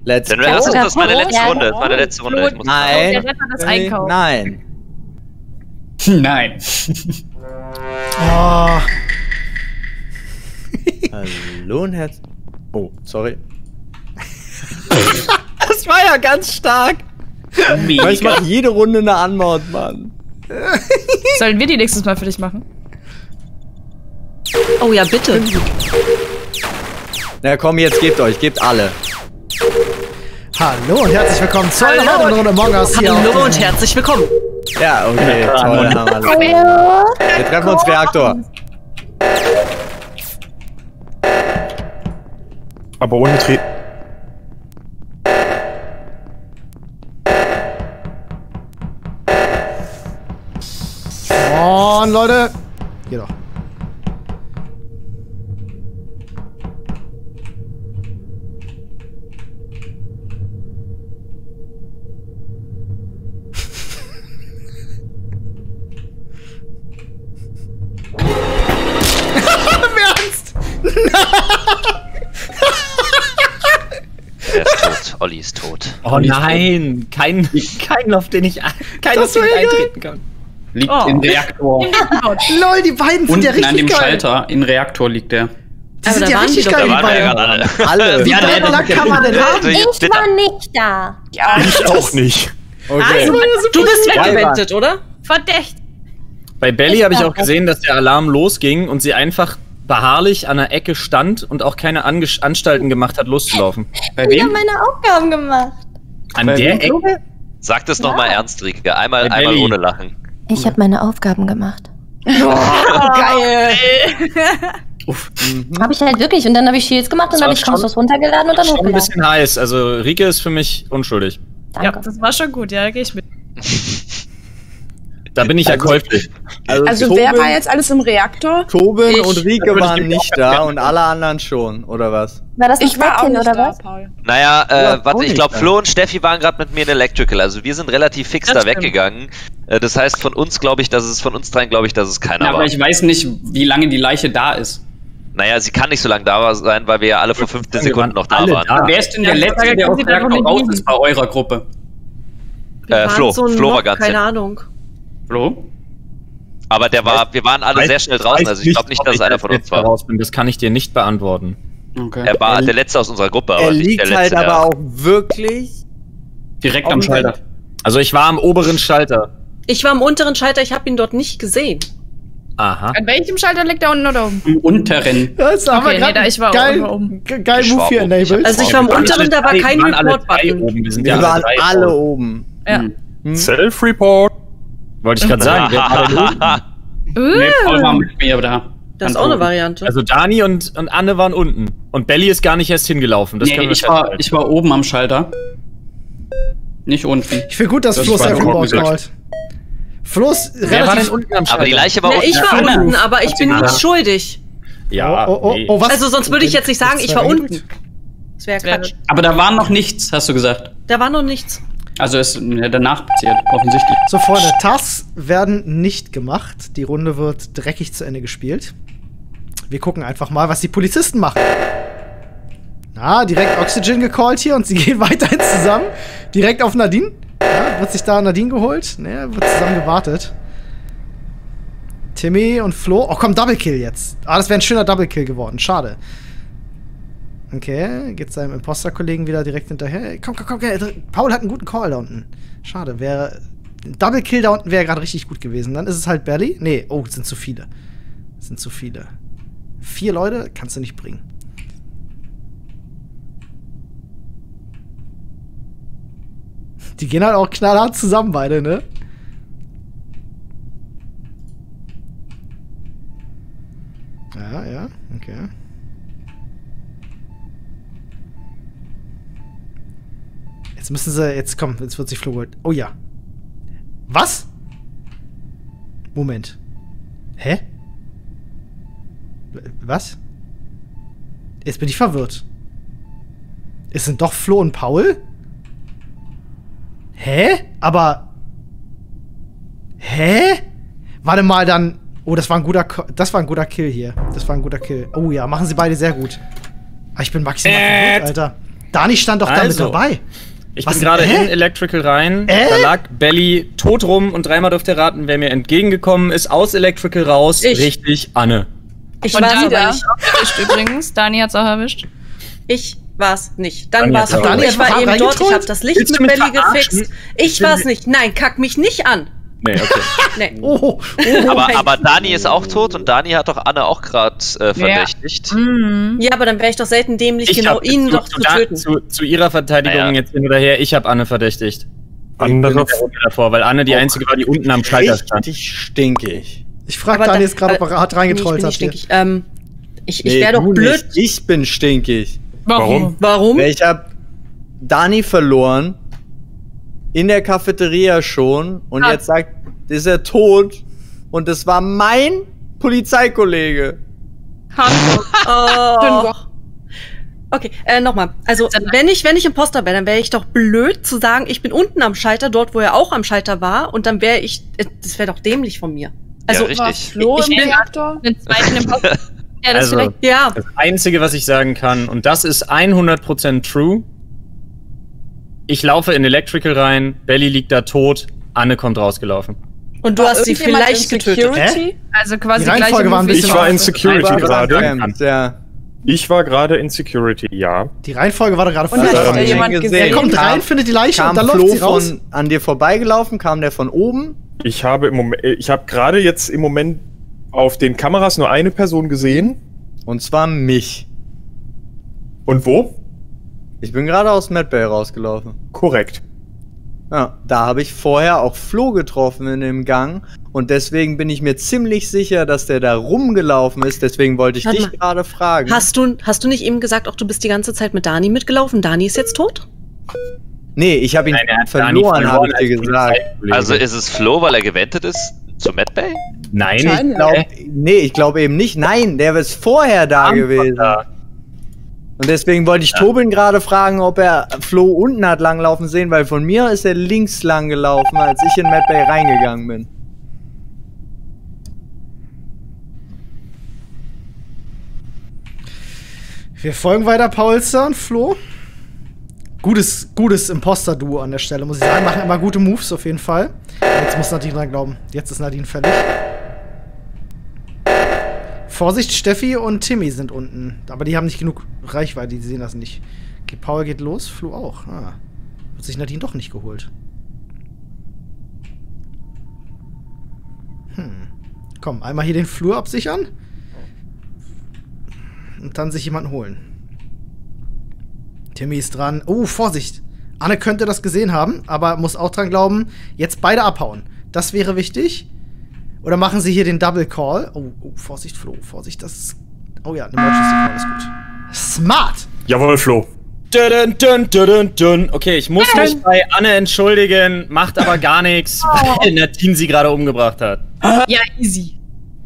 Let's go. Das ist meine letzte Runde. Das ist meine letzte Runde. Ich muss Nein. Nein. Nein. Oh. Hallo und herzlich. Oh, sorry. Das war ja ganz stark. Mega. Ich mache jede Runde eine Anmod, Mann. Sollen wir die nächstes Mal für dich machen? Oh ja, bitte. Na komm, jetzt gebt alle. Hallo und herzlich willkommen zu einer weiteren Runde Among Us hier. Hallo und herzlich willkommen. Ja, okay, toll. Haben wir alles. Wir treffen uns Reaktor. Aber ohne Treten. Und Leute, geh doch. Er ist tot. Olli ist tot. Oh nein, kein auf den ich eintreten kann. Liegt im Reaktor. Lol, die beiden sind ja richtig an dem geil. Schalter, im Reaktor liegt der. Die sind ja richtig geil, die beiden. Alle. Wie lang kann man denn haben? Ich war nicht da. Ja, ich auch nicht. Okay. Du bist weggewendet, oder? Verdächtig. Bei Belly habe ich auch gesehen, dass der Alarm losging und sie einfach beharrlich an der Ecke stand und auch keine Anstalten gemacht hat, loszulaufen. Bei Ich habe meine Aufgaben gemacht. An der Ecke? Sag das nochmal ernst, Rieke. Einmal ohne Lachen. Ich habe meine Aufgaben gemacht. Geil. Habe ich halt wirklich. Und dann habe ich Shields gemacht und dann habe ich Kontos runtergeladen und dann Schon ein hochgeladen. bisschen heiß. Also Rieke ist für mich unschuldig. Danke. Ja, das war schon gut, ja, da gehe ich mit. Da bin ich ja käuflich. Also Tobin, wer war jetzt alles im Reaktor? Tobin und Rieke Da würde ich waren ihm nicht auch da gerne und alle anderen schon, oder was? War das ein Ich war auch Fleckchen nicht oder da, was? Paul. Naja, auch warte, ich nicht glaube, da. Flo und Steffi waren gerade mit mir in Electrical. Also wir sind relativ fix Das da stimmt. weggegangen. Das heißt, von uns glaube ich, dass es keiner Aber war. ich weiß nicht, wie lange die Leiche da ist. Naja, sie kann nicht so lange da sein, weil wir ja alle vor 15 Sekunden noch da Alle waren. Wer ist denn der Ja, Letzte, da der aus kann dem sie da noch Reaktor nicht raus liegen. ist bei eurer Gruppe? Flo war ganz keine hin. Ahnung. Flo? Aber wir waren alle sehr schnell draußen. Also ich glaube nicht, dass es einer von uns war. Raus bin. Das kann ich dir nicht beantworten. Okay. Er war der Letzte aus unserer Gruppe, aber Er nicht der liegt Letzte. halt der- aber auch wirklich. Direkt am Schalter. Also ich war am oberen Schalter. Ich war am unteren Schalter, ich habe ihn dort nicht gesehen. Aha. An welchem Schalter liegt der unten oder oben? Im unteren. Das haben Okay, wir gerade nee, ich war geil, oben. geil Ich Move war hier oben. enabled. Also ich war am unteren, da war kein Report-Button. Wir sind Wir ja waren drei alle oben. oben. Ja. Self-Report. Wollte ich gerade sagen. wir waren alle oben. Nee, Paul war mit mir da. Das ist auch eine Variante. Also Dani und Anne waren unten. Und Belly ist gar nicht erst hingelaufen. Das können wir festhalten. Ich war oben am Schalter. Nicht unten. Ich finde gut, dass Das Flo war Self-Report gut callt. Flo ist Wer war denn relativ... unten am Schalter? Aber die Leiche war Ja, unten. ich war unten, aber ich bin nicht schuldig. Ja, nee. was? Also sonst würde ich jetzt nicht sagen, ich war unten. Das wäre Quatsch. Aber da war noch nichts, hast du gesagt. Da war noch nichts. Also ist danach passiert, offensichtlich. So, Freunde, Tasks werden nicht gemacht. Die Runde wird dreckig zu Ende gespielt. Wir gucken einfach mal, was die Polizisten machen. Na, direkt Oxygen gecallt hier und sie gehen weiterhin zusammen. Direkt auf Nadine. Ja, wird sich da Nadine geholt? Ne, wird zusammen gewartet. Timmy und Flo. Oh komm, Double Kill jetzt. Ah, das wäre ein schöner Double Kill geworden. Schade. Okay, geht seinem Imposter-Kollegen wieder direkt hinterher. Komm. Paul hat einen guten Call da unten. Schade, wäre. Double Kill da unten wäre gerade richtig gut gewesen. Dann ist es halt Belly. Nee, oh, es sind zu viele. Es sind zu viele. 4 Leute kannst du nicht bringen. Die gehen halt auch knallhart zusammen, beide, ne? Ja, okay. Jetzt müssen sie, jetzt wird sich Flo geholt. Oh ja. Was? Moment. Hä? Was? Jetzt bin ich verwirrt. Es sind doch Flo und Paul? Hä? Aber... Hä? Warte mal, dann... Oh, das war ein guter Kill hier. Das war ein guter Kill. Oh ja, machen sie beide sehr gut. Ah, ich bin maximal verwirrt, Alter. Dani stand doch damit dabei. Ich bin gerade in Electrical rein. Da lag Belly tot rum und dreimal dürft ihr raten, wer mir entgegengekommen ist. Aus Electrical raus. Richtig, Anne. Ich war es aber nicht. Erwischt übrigens. Dani hat's auch erwischt. Ich war's nicht. Dann war's Dani. Flo. Ich war eben dort. Ich hab das Licht Willst mit du mich Belly verarschen? gefixt. Ich war's nicht. Nein, kack mich nicht an. Nee, okay. Nee. Aber Dani ist auch tot und Dani hat doch Anne auch gerade verdächtigt. Ja, aber dann wäre ich doch selten dämlich, Ich genau hab ihn doch zu töten. Zu ihrer Verteidigung jetzt hin oder her, ich habe Anne verdächtigt. Andere davor, weil Anne die einzige war, die unten am Schalter stand. Richtig stinkig. Ich frage Dani jetzt gerade, ob er hart reingetrollt hat. Ich wäre doch blöd. Nicht. Ich bin stinkig. Warum? Warum? Ich hab Dani verloren. In der Cafeteria schon. Und jetzt ist er tot. Und das war mein Polizeikollege. Oh. Okay, nochmal. Also, wenn ich Imposter wäre, dann wäre ich doch blöd zu sagen, ich bin unten am Schalter, dort, wo er auch am Schalter war. Und dann wäre ich, das wäre doch dämlich von mir. Also, ja, richtig. Flo ich im bin Reaktor? Den zweiten Imposter. Ja, das Also, vielleicht. Ja. das Einzige, was ich sagen kann, und das ist 100% true, ich laufe in Electrical rein, Belly liegt da tot, Anne kommt rausgelaufen. Und du hast sie vielleicht getötet. Also quasi Die Reihenfolge war ein bisschen Ich war in Security gerade. Ja. Ich war gerade in Security, ja. Die Reihenfolge war doch gerade Und hat falsch. da jemand gesehen? Er kommt rein, findet die Leiche und dann Kam läuft Flo sie raus. an dir vorbeigelaufen? Kam der von oben? Ich habe gerade jetzt im Moment auf den Kameras nur eine Person gesehen. Und zwar mich. Und wo? Ich bin gerade aus Medbay rausgelaufen. Korrekt. Ja, da habe ich vorher auch Flo getroffen in dem Gang. Und deswegen bin ich mir ziemlich sicher, dass der da rumgelaufen ist. Deswegen wollte ich dich gerade fragen. Hast du nicht eben gesagt, auch du bist die ganze Zeit mit Dani mitgelaufen? Dani ist jetzt tot? Nee, ich habe ihn verloren, habe ich dir gesagt. Also ist es Flo, weil er gewendet ist zu Medbay? Nein, ich glaube eben nicht. Nein, der ist vorher da gewesen. Und deswegen wollte ich Tobin gerade fragen, ob er Flo unten hat langlaufen sehen, weil von mir ist er links lang gelaufen, als ich in Medbay reingegangen bin. Wir folgen weiter Paulster und Flo. Gutes Imposter-Duo an der Stelle, muss ich sagen. Machen immer gute Moves auf jeden Fall. Jetzt muss Nadine dran glauben. Jetzt ist Nadine fällig. Vorsicht, Steffi und Timmy sind unten. Aber die haben nicht genug Reichweite, die sehen das nicht. Okay, Paul geht los, Flo auch. Wird sich Nadine doch nicht geholt. Komm, einmal hier den Flur absichern. Und dann sich jemanden holen. Timmy ist dran. Oh, Vorsicht. Anne könnte das gesehen haben, aber muss auch dran glauben. Jetzt beide abhauen. Das wäre wichtig. Oder machen sie hier den Double Call. Oh, Vorsicht, Flo. Vorsicht, das ist... Oh ja, eine Emergency Call ist gut. Smart! Jawohl, Flo. Okay, ich muss mich bei Anne entschuldigen, macht aber gar nichts, weil Nadine sie gerade umgebracht hat. Ja, easy.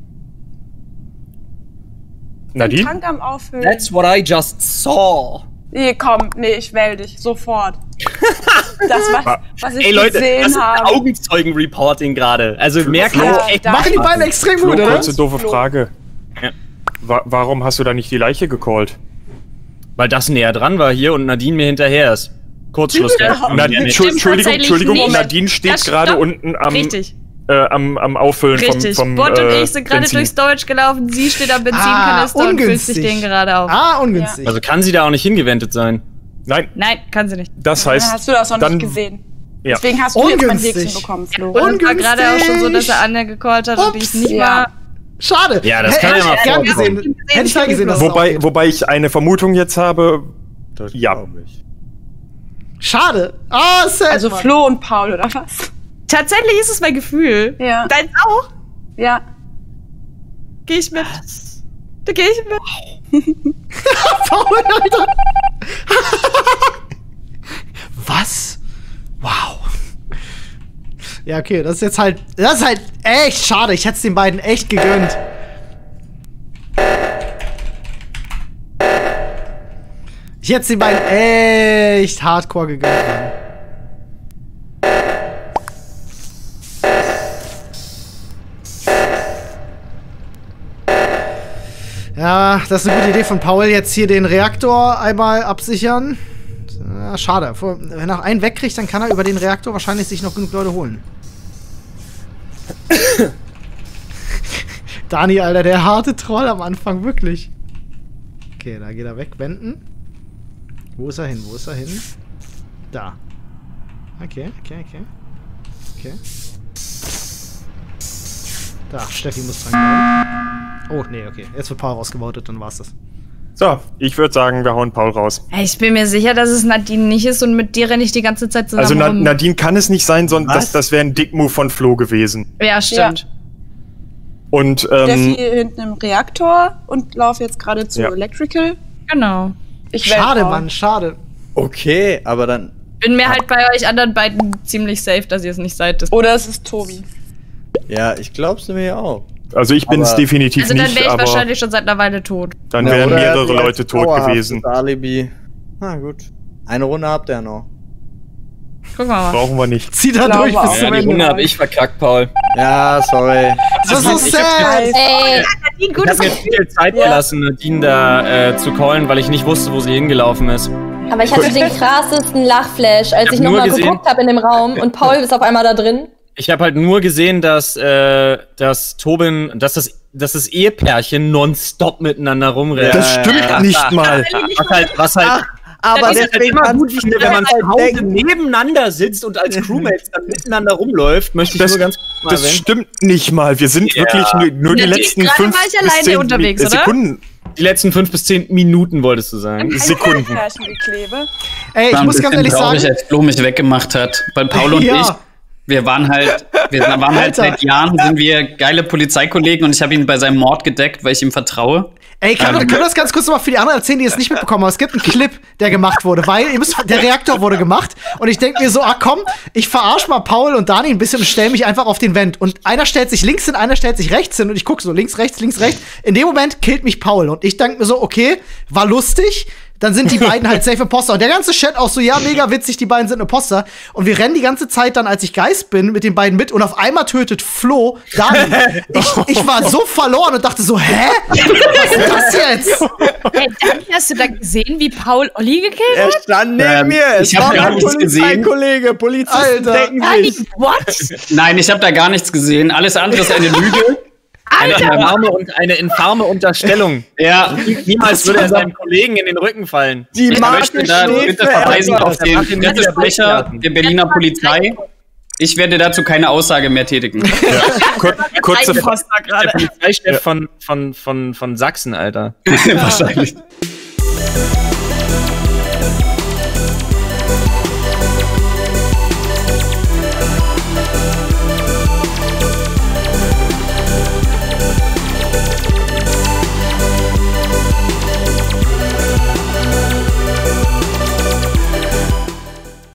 Nadine? Tank am Auffüllen. That's what I just saw. Nee, komm, nee, ich wähl dich. Sofort. Das, was ich Ey Leute, gesehen das ist habe. Augenzeugen-Reporting gerade. Also mehr kann ich echt Machen die beiden extrem gut, oder? Kurze doofe Frage. Ja. Warum hast du da nicht die Leiche gecallt? Weil das näher dran war hier und Nadine mir hinterher ist. Kurzschluss. Nadine, Entschuldigung, nicht. Nadine steht Das gerade stimmt. unten am, Richtig. am Auffüllen Richtig. vom Bot und ich sind gerade Benzin. durch Storage gelaufen. Sie steht am Benzinkanister und füllt sich den gerade auf. Ungünstig. Also kann sie da auch nicht hingewendet sein. Nein, Nein, kann sie nicht. das Dann heißt, hast du das noch dann- nicht gesehen. Ja. Deswegen hast du jetzt mein Ungünstig. Häkchen bekommen, Flo. Und es war gerade auch schon so, dass er Anne gecallt hat und ich nicht Ja. war. Schade. Ja, das kann ja mal gern vorkommen. gesehen. Hätte ich gern gesehen, dass es aufgeht. wobei ich eine Vermutung jetzt habe. Ja. Schade. Sad. Also Mann. Flo und Paul, oder was? Tatsächlich ist es mein Gefühl. Ja. Deins auch? Ja. Geh ich mit. Da geh ich mit. Paul, Alter. Was? Wow. Ja, okay, das ist halt echt schade. Ich hätte es den beiden echt gegönnt. Ich hätte es den beiden echt hardcore gegönnt. Mann. Ja, das ist eine gute Idee von Paul. Jetzt hier den Reaktor einmal absichern. Ja, schade. Wenn er einen wegkriegt, dann kann er über den Reaktor wahrscheinlich sich noch genug Leute holen. Dani, Alter, der harte Troll am Anfang, wirklich. Okay, da geht er weg. Wenden. Wo ist er hin? Wo ist er hin? Da. Okay. Da, Steffi muss dran glauben. Oh, nee, okay. Jetzt wird Paul rausgevotet, dann war's das. So, ich würde sagen, wir hauen Paul raus. Ich bin mir sicher, dass es Nadine nicht ist und mit dir renne ich die ganze Zeit zusammen. Also Nadine kann es nicht sein, sondern das wäre ein Dickmove von Flo gewesen. Ja, stimmt. Ja. Und Steffi hinten im Reaktor und laufe jetzt gerade zu Electrical. Genau. Schade, Mann, schade. Okay, aber dann... Bin mir halt bei euch anderen beiden ziemlich safe, dass ihr es nicht seid. Oder es ist Tobi. Ja, ich glaub's mir auch. Also ich bin es definitiv nicht, also dann wäre ich aber wahrscheinlich schon seit einer Weile tot. Dann wären mehrere Leute tot gewesen. Alibi. Na gut. Eine Runde habt ihr noch. Guck mal. Brauchen wir nicht. Zieh da durch bis zum Die Ende. Runde hab ich verkackt, Paul. Ja, sorry. Das ist so sad. Ey, Ich hab mir viel Zeit gelassen, Nadine da zu callen, weil ich nicht wusste, wo sie hingelaufen ist. aber ich hatte den krassesten Lachflash, als ich nur nochmal gesehen- geguckt habe in dem Raum und Paul ist auf einmal da drin. Ich habe halt nur gesehen, dass Tobin, dass das Ehepärchen nonstop miteinander rumrennt. Das stimmt nicht mal. Was halt Aber das ist halt immer gut finde, wenn man zu Hause nebeneinander sitzt und als Crewmates dann miteinander rumläuft, möchte ich nur ganz kurz mal Das erwähnen. stimmt nicht mal. Wir sind wirklich nur die letzten gerade 5 war ich bis alleine 10 unterwegs, oder? Sekunden. Die letzten 5 bis 10 Minuten wolltest du sagen. Sekunden. Pärchengeklebe. Ey, ich muss ganz ehrlich traurig, sagen. als Flo mich weggemacht hat. Weil Paul und Ja. ich, wir waren halt Alter. seit Jahren sind wir geile Polizeikollegen und ich habe ihn bei seinem Mord gedeckt, weil ich ihm vertraue. Ey, können wir das ganz kurz nochmal für die anderen erzählen, die es nicht mitbekommen haben? Es gibt einen Clip, der gemacht wurde, weil der Reaktor wurde gemacht und ich denke mir so, komm, ich verarsch mal Paul und Dani ein bisschen und stell mich einfach auf den Vent. Und einer stellt sich links hin, einer stellt sich rechts hin und ich gucke so links, rechts. In dem Moment killt mich Paul und ich denke mir so, okay, war lustig. Dann sind die beiden halt safe Imposter. Und der ganze Chat auch so, ja, mega witzig, die beiden sind Imposter. Und wir rennen die ganze Zeit dann, als ich Geist bin, mit den beiden mit. Und auf einmal tötet Flo Dani. Ich war so verloren und dachte so, hä? Was ist das jetzt? Hey, Dani, hast du da gesehen, wie Paul Olli gekillt Er hat? stand neben mir. Es ich hab war gar mein nichts gesehen. Polizeikollege. Polizisten Alter. decken Dani, sich. what? Nein, ich habe da gar nichts gesehen. Alles andere ist eine Lüge. Eine infame Unterstellung. Ja, Niemals würde er seinem Kollegen in den Rücken fallen. Die ich möchte da bitte verweisen auf den Pressesprecher der Berliner Polizei. Ich werde dazu keine Aussage mehr tätigen. Kurze Der Polizeichef von Sachsen, Alter. Wahrscheinlich.